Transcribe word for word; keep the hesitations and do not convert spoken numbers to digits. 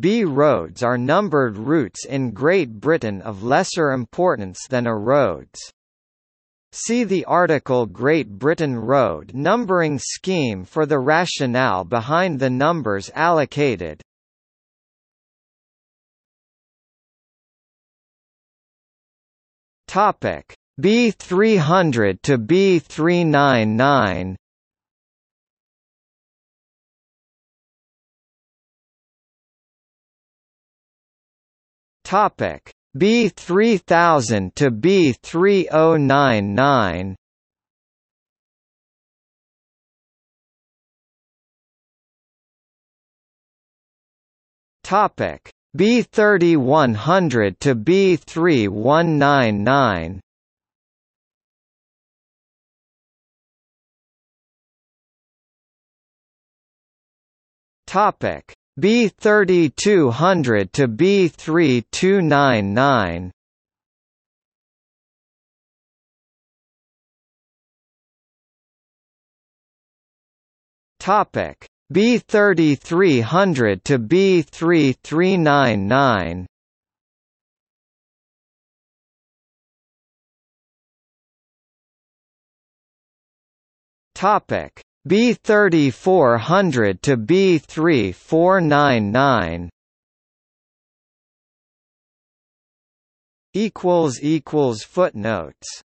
B roads are numbered routes in Great Britain of lesser importance than A roads. See the article Great Britain road numbering scheme for the rationale behind the numbers allocated. Topic: B three hundred to B three ninety-nine. Topic: B three thousand to B three thousand ninety-nine. Topic: B thirty-one hundred to B thirty-one ninety-nine. Topic: B thirty-two hundred to B thirty-two ninety-nine. Topic: B thirty-three hundred to B thirty-three ninety-nine. Topic: B thirty-four hundred to B thirty-four ninety-nine. Equals equals footnotes.